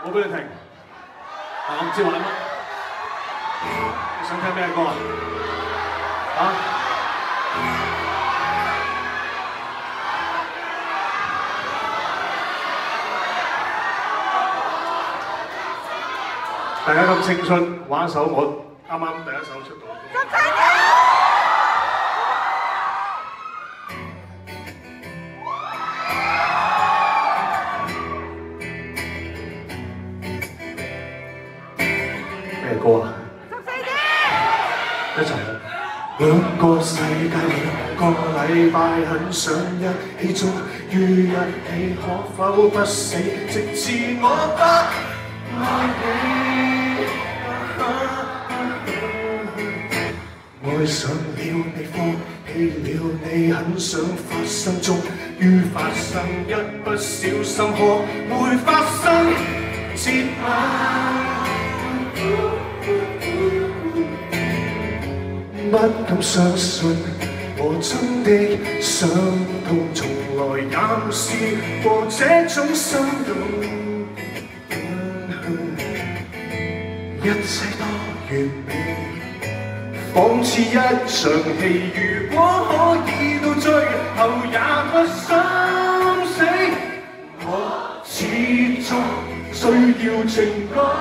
我俾你聽。但我唔知玩乜。你想聽咩歌啊？啊？大家咁青春，玩一首我啱啱第一首出到。咩歌啊？一齊啦！兩個世界，兩個禮拜，很想一起終於一起，可否不死，直至我不愛你？愛上了你，放棄了你，很想發生，終於發生，一不小心可會發生接吻。不敢相信，我真的傷痛，從來也沒試過這種心動。一切多完美，仿似一場戲。如果可以到最後也不心死，我始終需要情歌，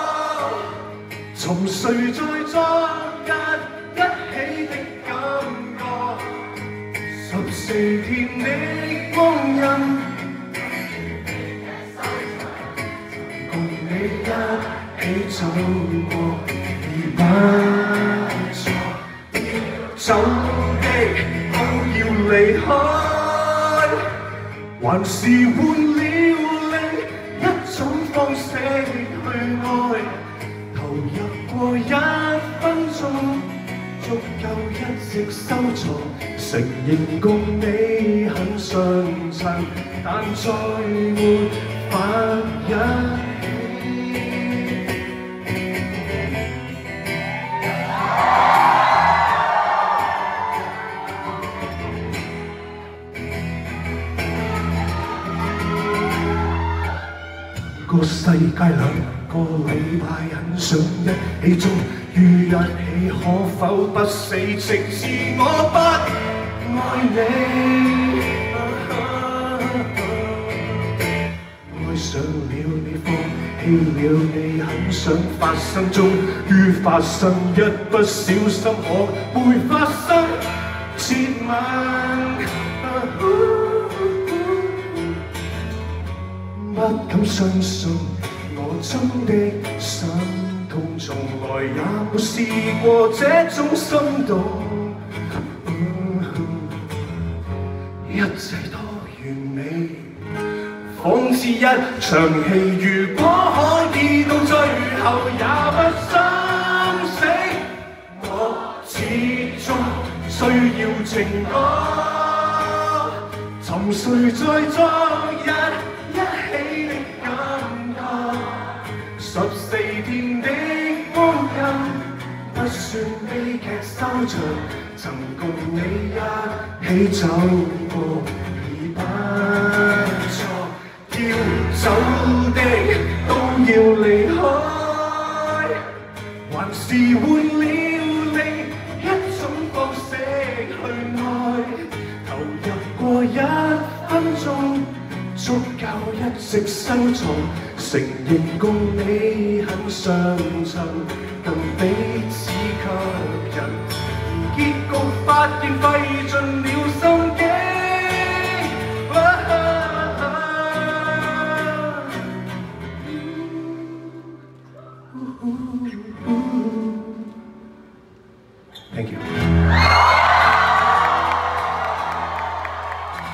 沉睡在昨日。一起的感覺，14天的光陰，共你一起走過，而不錯。走的都要離開，還是換了另一種方式去愛，投入過1分鐘。足夠一直收藏，承認共你很相襯，但再沒法一起。個世界兩個禮拜，很想一起終於一起，可否不死，直至我不愛你？愛上了你，放棄了你，很想發生，終於發生，一不小心可會發生接吻。不敢相信，我真的想。從來也沒試過這種心動，一切多完美，仿似一場戲。如果可以到最後也不心死，我始終需要情歌，沉睡在昨日一起的感覺，14天的光陰不算悲劇收場，曾共你一起走過已不錯，要走的都要離開，還是換了另一種方式去愛，投入過1分鐘，足夠一直收藏，承認共你很相襯，更彼此吸引，而結局發現費盡了心機。Thank you.